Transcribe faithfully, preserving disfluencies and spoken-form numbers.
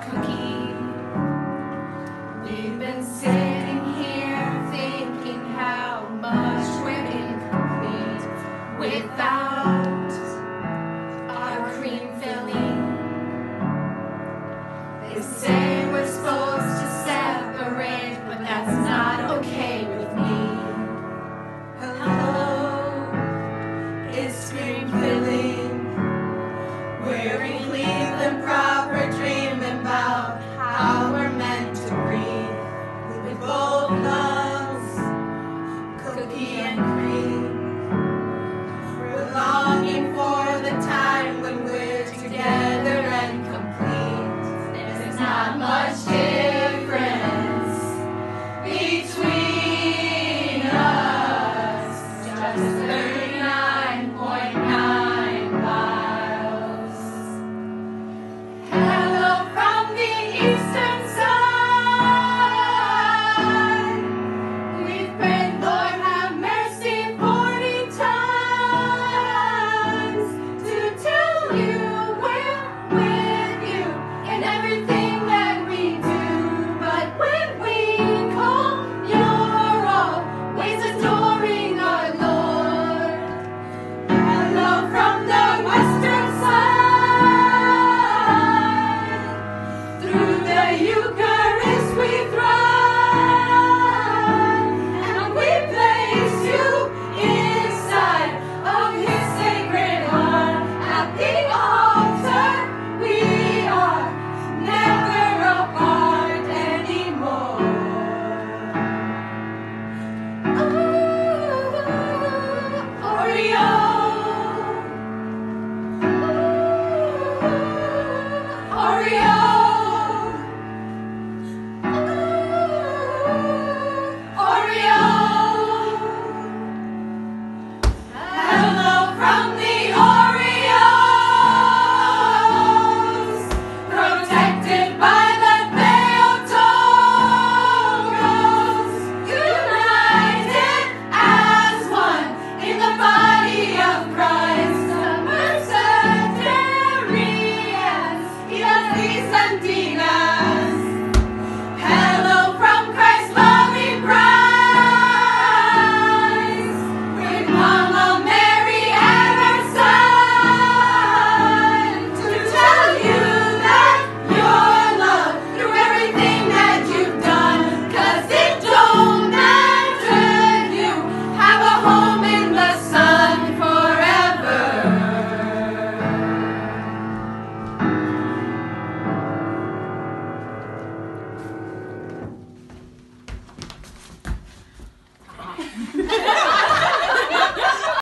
cookie. We've been sitting here thinking how much we're incomplete without our cream filling. They say we're supposed to separate, but that's not okay with me. Hello, it's cream filling. We're in Cleveland proper, dreaming about how we're meant to breathe. With both loves, cookie and cream. We're longing for the time when we're together and complete. There's not much difference between us, just thirty-nine point nine miles. Hello from the eastern side. We've prayed, Lord, have mercy forty times to tell you we're with you and everything.